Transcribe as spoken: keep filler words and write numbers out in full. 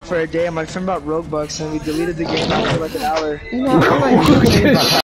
for a day. My friend bought Robux and we deleted the game after like an hour. No, I'm like,